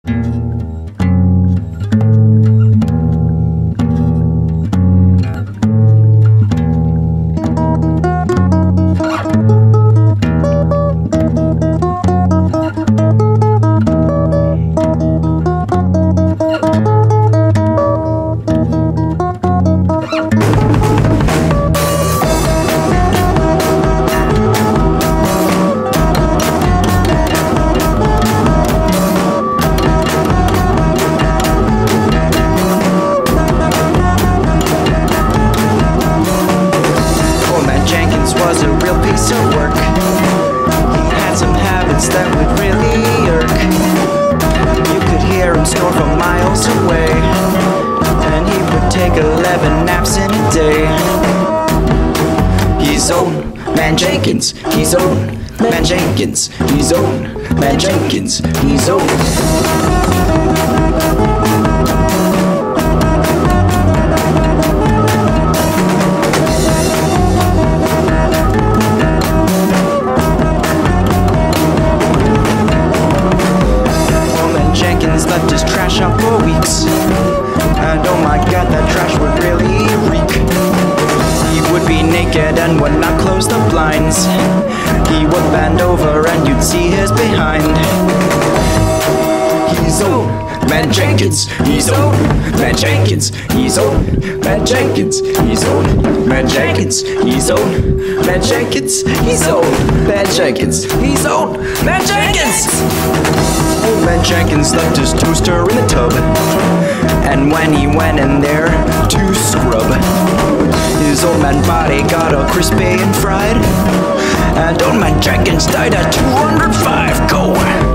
Old Man Jenkins was a real piece of work. He had some habits that would really irk. You could hear him snore from miles away, and he would take 11 naps in a day. He's Old Man Jenkins. He's Old Man Jenkins. He's Old Man Jenkins. He's old. Left his trash out for weeks, and oh my god, that trash would really reek. He would be naked and would not close the blinds. He would bend over and you'd see his behind. He's Old Man Jenkins. He's Old Man Jenkins. He's Old Man Jenkins. He's Old Man Jenkins. He's Old Man Jenkins. He's Old Man Jenkins. He's Old Man Jenkins. Old Man Jenkins left his toaster in the tub, and when he went in there to scrub, his old man body got all crispy and fried, and Old Man Jenkins died at 205. Go!